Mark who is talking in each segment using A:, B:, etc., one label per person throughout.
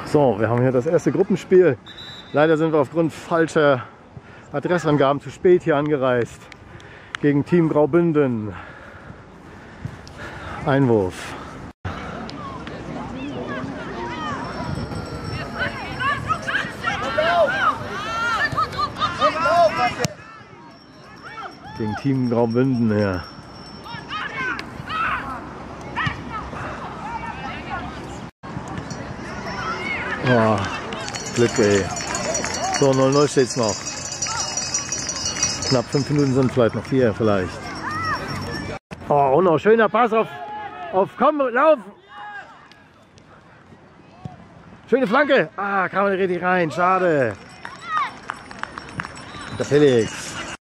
A: So, wir haben hier das erste Gruppenspiel. Leider sind wir aufgrund falscher Adressangaben zu spät hier angereist. Gegen Team Graubünden. Einwurf. Gegen Team Graubünden hier. Oh, Glück, ey. So, 0-0 steht es noch. Knapp 5 Minuten sind vielleicht noch 4 vielleicht. Oh, und noch schöner Pass auf komm, lauf! Schöne Flanke! Ah, kam er richtig rein, schade. Der Felix.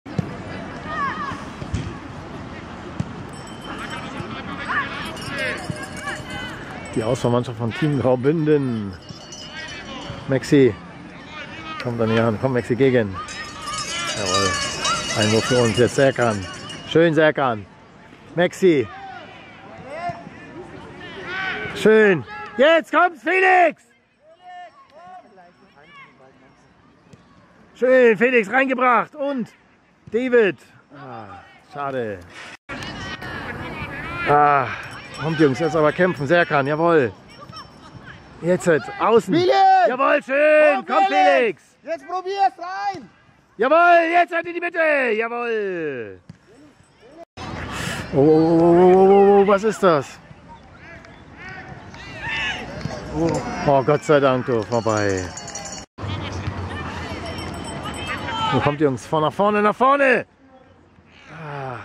A: Die Auswahlmannschaft von Team Graubünden. Maxi. Kommt dann hier an. Komm, Maxi gegen. Jawohl. Einwurf für uns. Jetzt Serkan. Schön, Serkan. Maxi. Schön. Jetzt kommt's, Felix. Schön, Felix reingebracht. Und David. Ah, schade. Ah, kommt, Jungs. Jetzt aber kämpfen. Serkan, jawohl. Jetzt außen.
B: Felix!
A: Jawohl, schön. Komm, Felix.
B: Jetzt probier's rein.
A: Jawohl, jetzt in die Mitte. Jawohl. Oh, was ist das? Oh, Gott sei Dank, du, vorbei. Wo kommt, Jungs? Nach vorne, nach vorne. Ah.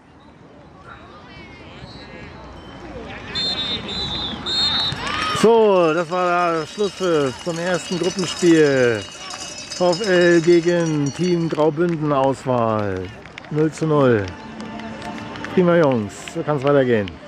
A: So, das war der Schlusspfiff zum ersten Gruppenspiel. VfL gegen Team Graubünden Auswahl. 0:0. Prima, Jungs. So kann es weitergehen.